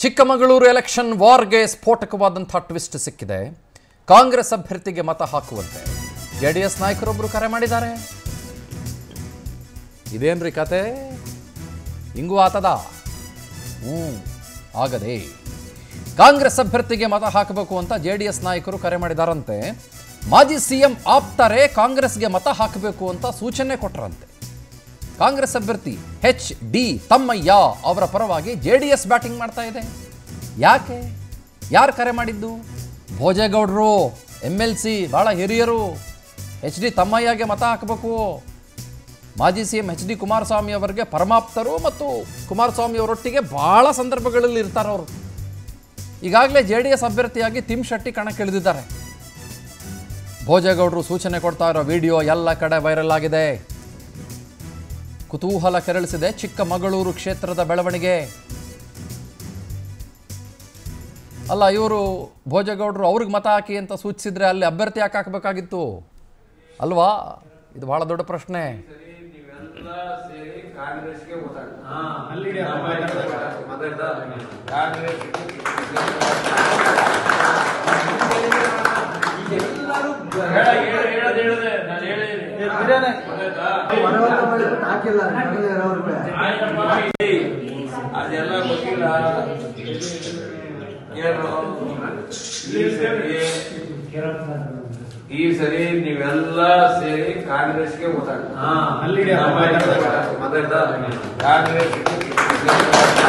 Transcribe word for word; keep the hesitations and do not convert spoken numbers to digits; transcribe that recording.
Chikkamagaluru election ವಾರ್ಗೆ ಸ್ಫೋಟಕವಾದಂತಹ twist ಸಿಕ್ಕಿದೆ. ಕಾಂಗ್ರೆಸ್ ಅಭ್ಯರ್ಥಿಗೆ ಮತ ಹಾಕುವಂತೆ ಜೆಡಿಎಸ್ ನಾಯಕರೊಬ್ಬರು ಕರೆ ಮಾಡಿದ್ದಾರೆ. ಇದೇನ್ರಿ ಕತೆ? ಹಿಂಗೂ ಆತದ? ಹ್ಞೂ ಆಗದೆ. ಕಾಂಗ್ರೆಸ್ ಅಭ್ಯರ್ಥಿಗೆ ಮತ ಹಾಕಬೇಕು ಅಂತ ಜೆಡಿಎಸ್ ನಾಯಕರು ಕರೆ ಮಾಡಿದಾರಂತೆ. ಮಾಜಿ ಸಿಎಂ ಆಪ್ತಾರೆ ಕಾಂಗ್ರೆಸ್ಗೆ ಮತ ಹಾಕಬೇಕು ಅಂತ ಸೂಚನೆ ಕೊಟ್ಟರಂತೆ. ಕಾಂಗ್ರೆಸ್ ಅಭ್ಯರ್ಥಿ ಎಚ್ ಡಿ ತಮ್ಮಯ್ಯ ಅವರ ಪರವಾಗಿ ಜೆಡಿಎಸ್ ಬ್ಯಾಟಿಂಗ್ ಮಾಡ್ತಾ ಇದೆ. ಯಾಕೆ? ಯಾರು ಕರೆ ಮಾಡಿದ್ದು? ಭೋಜೇಗೌಡರು, ಎಮ್ ಎಲ್ ಸಿ, ಭಾಳ ಹಿರಿಯರು. ಎಚ್ ಡಿ ತಮ್ಮಯ್ಯಗೆ ಮತ ಹಾಕಬೇಕು. ಮಾಜಿ C M H D Kumaraswamy ಅವರಿಗೆ ಪರಮಾಪ್ತರು ಮತ್ತು ಕುಮಾರಸ್ವಾಮಿ ಅವರೊಟ್ಟಿಗೆ ಭಾಳ ಸಂದರ್ಭಗಳಲ್ಲಿ ಇರ್ತಾರೆ ಅವರು. ಈಗಾಗಲೇ ಜೆ ಡಿ ಎಸ್ ಅಭ್ಯರ್ಥಿಯಾಗಿ ತಿಮ್ ಶೆಟ್ಟಿ ಕಣಕ್ಕಿಳಿದಿದ್ದಾರೆ. ಭೋಜೇಗೌಡರು ಸೂಚನೆ ಕೊಡ್ತಾ ಇರೋ ವಿಡಿಯೋ ಎಲ್ಲ ಕಡೆ ವೈರಲ್ ಆಗಿದೆ. ಕುತೂಹಲ ಕೆರಳಿಸಿದೆ ಚಿಕ್ಕಮಗಳೂರು ಕ್ಷೇತ್ರದ ಬೆಳವಣಿಗೆ. ಅಲ್ಲ, ಇವರು ಭೋಜೇಗೌಡರು ಅವ್ರಿಗೆ ಮತ ಹಾಕಿ ಅಂತ ಸೂಚಿಸಿದ್ರೆ ಅಲ್ಲಿ ಅಭ್ಯರ್ಥಿ ಯಾಕೆ ಹಾಕಬೇಕಾಗಿತ್ತು ಅಲ್ವಾ? ಇದು ಬಹಳ ದೊಡ್ಡ ಪ್ರಶ್ನೆ. ಅದೆಲ್ಲ ಗೊತ್ತಿಲ್ಲ. ಈ ಸರಿ ನೀವೆಲ್ಲ ಸೇರಿ ಕಾಂಗ್ರೆಸ್ಗೆ ಓಟ್ ಹಾಕಿ. ಕಾಂಗ್ರೆಸ್